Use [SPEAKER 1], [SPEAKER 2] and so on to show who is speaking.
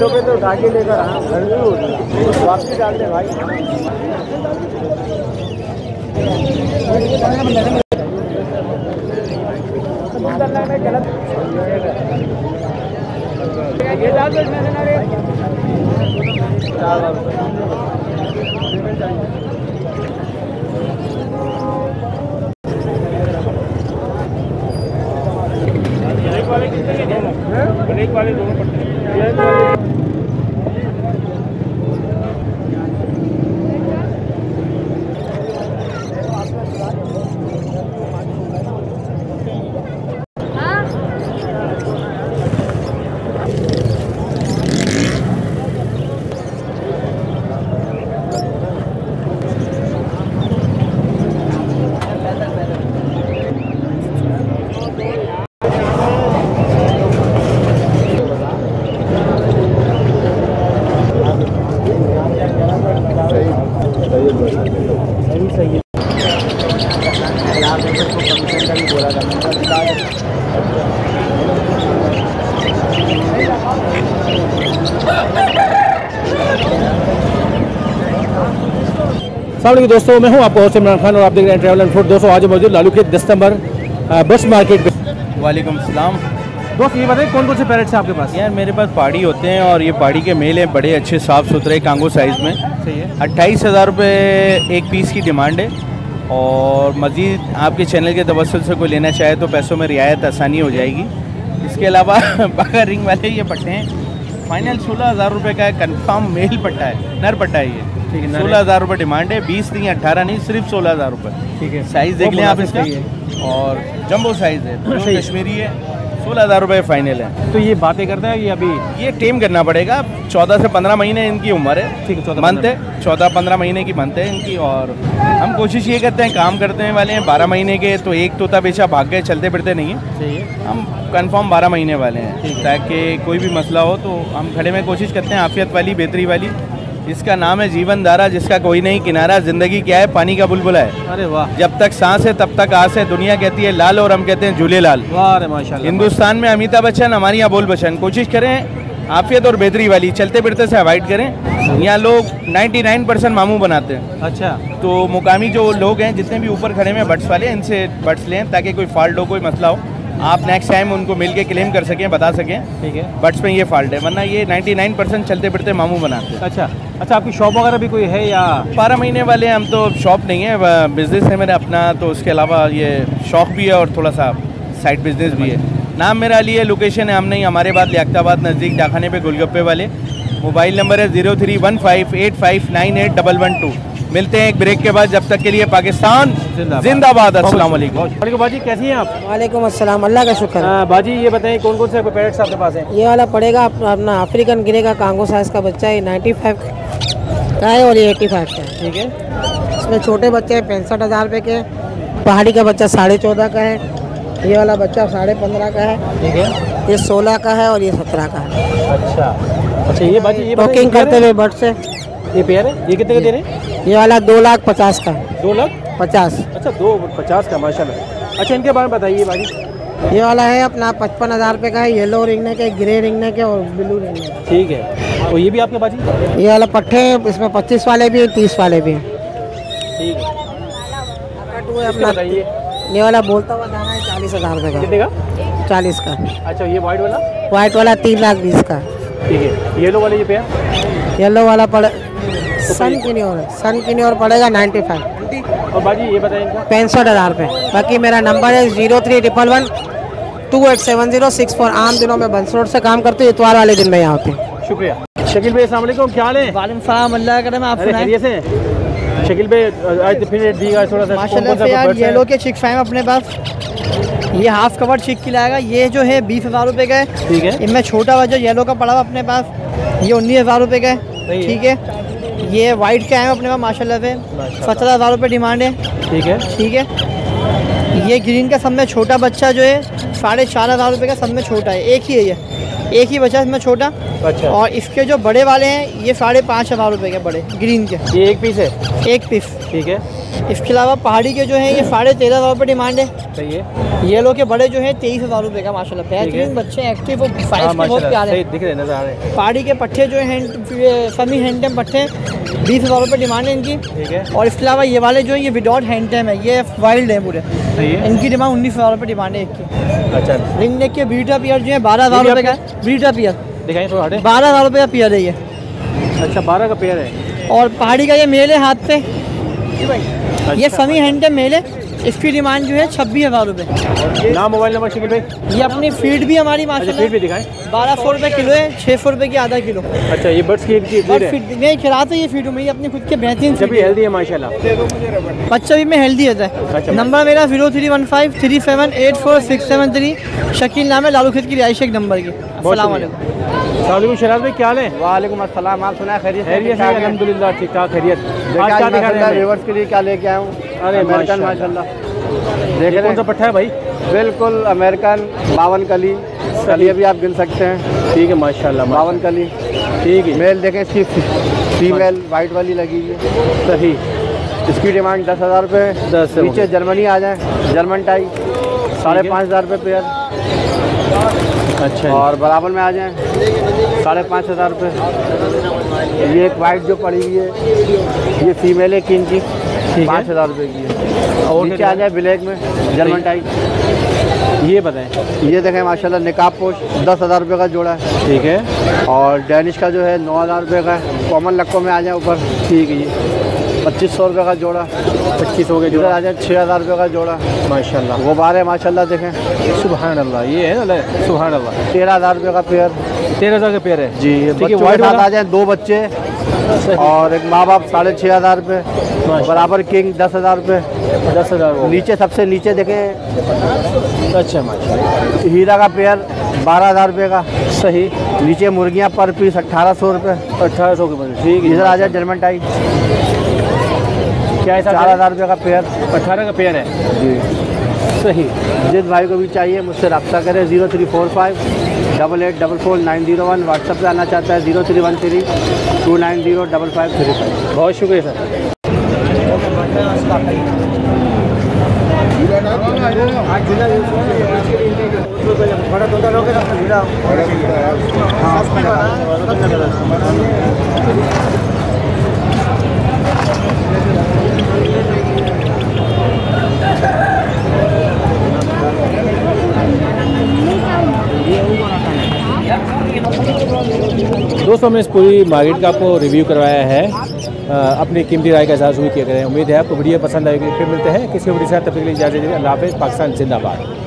[SPEAKER 1] Kilo पे तो गाड़ी लेकर आना गर्मी हो रही है, वापसी डाल दे भाई। ये डाल दो इसमें ना रे। ब्रेक वाले दोनों पड़ते हैं। सही यार को कमीशन का भी बोला था मैंने दोस्तों, मैं हूं आपको होस्ट इमरान खान और आप देख रहे हैं ट्रैवल एंड फूड। दोस्तों आज मौजूद लालू खेत 10 नंबर बस मार्केट पे।
[SPEAKER 2] वालेकुम सलाम
[SPEAKER 1] दोस्त, ये बताइए कौन कौन से पैरेट्स हैं आपके पास?
[SPEAKER 2] यार मेरे पास पहाड़ी होते हैं और ये पहाड़ी के मेल हैं, बड़े अच्छे साफ़ सुथरे कांगो साइज़ में।
[SPEAKER 1] सही है।
[SPEAKER 2] 28,000 रुपये एक पीस की डिमांड है और मज़ीद आपके चैनल के तवस्सुल से कोई लेना चाहे तो पैसों में रियायत आसानी हो जाएगी। इसके अलावा बागर रिंग वाले ये पट्टे हैं, फाइनल 16,000 रुपये का है, कन्फर्म मेल पट्टा है, नर पट्टा है ये। ठीक है, 16,000 रुपये डिमांड है, 20 नहीं 18 नहीं, सिर्फ 16,000 रुपये। ठीक है, साइज़ देख लें आप इसका, और जंबो साइज़ है, कश्मीरी है, 16,000 रुपये फाइनल है।
[SPEAKER 1] तो ये बातें करता है, ये अभी
[SPEAKER 2] ये टेम करना पड़ेगा। 14 से 15 महीने इनकी उम्र है।
[SPEAKER 1] ठीक है,
[SPEAKER 2] मंथ है, 14-15 महीने की मंथ है इनकी। और हम कोशिश ये करते हैं, काम करते वाले हैं 12 महीने के, तो एक तोता बेचा भाग गए, चलते फिरते नहीं है।
[SPEAKER 1] सही है।
[SPEAKER 2] हम कंफर्म 12 महीने वाले हैं, ताकि कोई भी मसला हो तो हम खड़े में कोशिश करते हैं, आफियत वाली, बेहतरी वाली। इसका नाम है जीवन धारा, जिसका कोई नहीं किनारा। ज़िंदगी क्या है, पानी का बुलबुला है।
[SPEAKER 1] अरे वाह।
[SPEAKER 2] जब तक सांस है तब तक आस है। दुनिया कहती है लाल और हम कहते हैं झूले लाल।
[SPEAKER 1] वाह रे माशाल्लाह।
[SPEAKER 2] हिंदुस्तान में अमिताभ बच्चन, हमारे यहाँ बोल बच्चन। कोशिश करें आफियत और बेहतरी वाली, चलते फिरते से अवॉइड करें। यहाँ लोग 99% मामू बनाते हैं।
[SPEAKER 1] अच्छा।
[SPEAKER 2] तो मुकामी जो लोग हैं, जितने भी ऊपर खड़े में बट्स वाले, इनसे बट्स लें ताकि कोई फॉल्ट हो, कोई मसला हो, आप नेक्स्ट टाइम उनको मिल के क्लेम कर सकें, बता सकें। ठीक है, बट्स में ये फॉल्ट है, वरना ये 99% चलते फिरते मामू बनाते हैं।
[SPEAKER 1] अच्छा अच्छा, आपकी शॉप वगैरह भी कोई है या?
[SPEAKER 2] 12 महीने वाले हम तो, शॉप नहीं है, बिज़नेस है मेरा अपना। तो उसके अलावा ये शौक भी है और थोड़ा सा साइड बिजनेस भी है। नाम मेरा अली है, लोकेशन है हमने हमारे बाद लियाकताबाद नज़दीक डाखाने पे गोलगप्पे वाले। मोबाइल नंबर है 0315859112। मिलते हैं एक ब्रेक के बाद, जब तक के लिए पाकिस्तान जिंदाबाद। अस्सलाम वालेकुम।
[SPEAKER 1] बाजी कैसी हैं आप?
[SPEAKER 3] वालेकुम अस्सलाम, अल्लाह का शुक्र।
[SPEAKER 1] बाजी ये बताएं कौन कौन से पैरेट्स आपके पास हैं?
[SPEAKER 3] ये वाला पड़ेगा अपना अफ्रीकन गिरे का कांगो साइज का बच्चा है, 95 का है और ये 85 का है। ठीक है। इसमें छोटे बच्चे 65,000 रुपये के। पहाड़ी का बच्चा 14.5 का है। ये वाला बच्चा 15.5 का है। ठीक है। ये 16 का है और ये 17 का है।
[SPEAKER 1] अच्छा अच्छा, ये बाजी ये
[SPEAKER 3] बुकिंग करते हुए बट से
[SPEAKER 1] ये पेयर है, ये कितने का दे रहे हैं?
[SPEAKER 3] ये वाला 2,50,000 का है।
[SPEAKER 2] 2,50,000।
[SPEAKER 1] अच्छा, 2,50,000 का, माशाल्लाह। अच्छा, इनके बारे में बताइए बाजी।
[SPEAKER 3] ये वाला है अपना 55,000 रुपये का है। येलो रिंगने के, ग्रे रिंगने के और ब्लू रिंगने के।
[SPEAKER 1] ठीक है। और ये भी आपके बाजी?
[SPEAKER 3] ये वाला पट्टे हैं, इसमें 25 वाले भी हैं, 30 वाले भी हैं।
[SPEAKER 1] ठीक है।
[SPEAKER 3] अपना ये वाला बोलता हुआ दाना है 40,000 रुपये का।
[SPEAKER 1] कितने का?
[SPEAKER 3] 40 का।
[SPEAKER 1] अच्छा, ये वाइट वाला?
[SPEAKER 3] वाइट वाला 3,20,000 का।
[SPEAKER 1] ठीक है। येलो वाले ये पेयर?
[SPEAKER 3] येलो वाला पड़े सन की और पड़ेगा 95।
[SPEAKER 1] और बाजी ये बताएं इनका?
[SPEAKER 3] 65,000 रुपये। बाकी मेरा नंबर है 0311 287064। आम दिनों में बंस रोड से काम करते, इतवार वाले दिन में यहाँ होते हैं।
[SPEAKER 1] शुक्रिया। शकील भाई अस्सलाम वालेकुम, क्या हाल है?
[SPEAKER 3] वालेकुम सलाम, अल्लाह का करम। आप
[SPEAKER 1] खैरियत से? शकील भाई आज फिर दिएगा थोड़ा सा
[SPEAKER 3] माशाल्लाह से यार। येलो के चिक फाइम अपने पास, ये हाफ कवर चिक खिलाएगा। ये जो है 20,000 रुपये का है।
[SPEAKER 1] ठीक है।
[SPEAKER 3] इनमें छोटा बच्चा येलो का पड़ा हुआ अपने पास, ये 19,000 रुपये का है। ठीक है। ये वाइट के आए अपने पास माशाल्लाह से, 17,000 रुपये डिमांड है।
[SPEAKER 1] ठीक है।
[SPEAKER 3] ठीक है। ये ग्रीन का सब में छोटा बच्चा जो है 4,500 रुपये का, सब में छोटा है। एक ही है, ये एक ही बच्चा इसमें छोटा।
[SPEAKER 1] अच्छा।
[SPEAKER 4] और इसके जो बड़े वाले हैं ये 5,500 रुपये के बड़े ग्रीन के।
[SPEAKER 1] ये एक पीस है?
[SPEAKER 4] एक पीस।
[SPEAKER 1] ठीक है।
[SPEAKER 4] इसके अलावा पहाड़ी के जो हैं ये 13,500 रुपये डिमांड है।
[SPEAKER 1] सही है।
[SPEAKER 4] येलो के बड़े जो हैं 23,000 रुपये का माशाल्लाह। बेहतरीन बच्चे एक्टिव और साइज के बहुत प्यारे हैं।
[SPEAKER 1] दिख रहे नजर आ रहे हैं।
[SPEAKER 4] पहाड़ी के पट्टे जो हैं सेमी हैंडटेम पट्टे 20,000 रुपये डिमांड है इनकी।
[SPEAKER 1] ठीक है।
[SPEAKER 4] और इसके अलावा ये वाले जो है ये विदाउट हैंडटेम है, ये वाइल्ड है पूरे।
[SPEAKER 1] सही है।
[SPEAKER 4] इनकी डिमांड 19,000 रुपये डिमांड है एक की।
[SPEAKER 1] अच्छा।
[SPEAKER 4] रिंग नेक के बीटा पियर जो है 12,000 रुपये का। बीटा पियर
[SPEAKER 1] दिखाएं थोड़ा हटे।
[SPEAKER 4] 12,000 रुपये का पियर है ये।
[SPEAKER 1] अच्छा 12 का पेयर है।
[SPEAKER 4] और पहाड़ी का ये मेल है हाथ पे। ये सेमी हैंडटेम मेल है। इसकी डिमांड जो है 26,000 रुपये।
[SPEAKER 1] नाम मोबाइल नंबर शकील भाई?
[SPEAKER 4] ये अपनी फीड भी हमारी माशाल्लाह।
[SPEAKER 1] फीड भी दिखाएं।
[SPEAKER 4] 1200 रुपये किलो है, 600 रुपये की आधा किलो।
[SPEAKER 1] अच्छा ये बर्ड्स की
[SPEAKER 4] फीड नहीं खिलाते ये फीड में, ये अपनी खुद के बेहतरीन
[SPEAKER 1] जब भी हेल्दी है माशाल्लाह।
[SPEAKER 4] बच्चा भी में हेल्दी होता है। नंबर मेरा 0315 3784 शकील नाम है, लालू खेत की रिहाइश एक नंबर की। अस्सलाम वालेकुम।
[SPEAKER 1] शराज भाई क्या हाल है?
[SPEAKER 5] वालेकुम अस्सलाम। आप सुना खैरियत?
[SPEAKER 1] खैरियत है अल्हम्दुलिल्लाह, ठीक ठाक खैरियत। आज क्या दिखा रहे हैं?
[SPEAKER 5] व्यूअर्स के लिए क्या लेके आया हूँ?
[SPEAKER 1] अरे
[SPEAKER 5] अमेरिकन माशाल्लाह देख रहे
[SPEAKER 1] कौन सा
[SPEAKER 5] हैं?
[SPEAKER 1] पट्टा है भाई?
[SPEAKER 5] बिल्कुल अमेरिकन 52 कली। कली भी आप गिन सकते हैं।
[SPEAKER 1] ठीक है माशाल्लाह।
[SPEAKER 5] 52 कली।
[SPEAKER 1] ठीक है।
[SPEAKER 5] मेल देखें, इसकी फीमेल वाइट वाली लगी है।
[SPEAKER 1] सही।
[SPEAKER 5] इसकी डिमांड 10,000 रुपये।
[SPEAKER 1] 10
[SPEAKER 5] नीचे जर्मनी आ जाए, जर्मन टाई 5,500 रुपये पेयर।
[SPEAKER 1] अच्छा।
[SPEAKER 5] और बराबर में आ जाएं 5,500 रुपये। ये एक वाइट जो पड़ी हुई है ये फीमेल है किंग की, 5,000 रुपये की है। और नीचे आ जाए ब्लैक में जर्मन टाइप।
[SPEAKER 1] ये बताएं।
[SPEAKER 5] ये देखें माशाल्लाह निकाब पोश 10,000 रुपये का जोड़ा है।
[SPEAKER 1] ठीक है।
[SPEAKER 5] और डैनिश का जो है 9,000 रुपये का है। कॉमन लक्कों में आ जाए ऊपर।
[SPEAKER 1] ठीक है। ये
[SPEAKER 5] 2,500 रुपये का जोड़ा।
[SPEAKER 1] 2500 के
[SPEAKER 5] इधर
[SPEAKER 1] जोड़ा
[SPEAKER 5] आ जाए 6,000 रुपये का जोड़ा
[SPEAKER 1] माशाल्लाह।
[SPEAKER 5] वो 12 माशाल्लाह देखें।
[SPEAKER 1] सुभान अल्लाह। ये है ना सुभान अल्लाह।
[SPEAKER 5] 13,000 रुपये का पेयर।
[SPEAKER 1] 13,000 का पेयर है
[SPEAKER 5] जी।
[SPEAKER 1] ठीक है।
[SPEAKER 5] वाइट वाला आ जाए 2 बच्चे और एक माँ बाप 6,500 रुपये। बराबर किंग 10,000 रुपये।
[SPEAKER 1] 10,000।
[SPEAKER 5] नीचे सबसे नीचे देखें।
[SPEAKER 1] अच्छा माशाल्लाह।
[SPEAKER 5] हीरा का पेयर 12,000 रुपये का।
[SPEAKER 1] सही।
[SPEAKER 5] नीचे मुर्गियाँ पर पीस 1,800 रुपये।
[SPEAKER 1] 1,800 के बजे। ठीक है।
[SPEAKER 5] इधर आ जाए जर्मन टाई
[SPEAKER 1] क्या है?
[SPEAKER 5] 4,000 रुपये का पेयर।
[SPEAKER 1] 18 का पेयर है
[SPEAKER 5] जी।
[SPEAKER 1] सही।
[SPEAKER 5] जिस भाई को भी चाहिए मुझसे रब्ता करें। 0345 8844 901। व्हाट्सअप पे आना चाहता है 0313 290 5535।
[SPEAKER 1] बहुत शुक्रिया सर। दोस्तों हमने इस पूरी मार्केट का आपको रिव्यू करवाया है। अपनी कीमती राय का इज़हार ज़रूर किया करें। उम्मीद है आपको वीडियो पसंद आएगी। फिर मिलते हैं किसी वीडियो के साथ। तब तक के लिए इजाज़त दीजिए। अल्लाह हाफ़िज़। पाकिस्तान जिंदाबाद।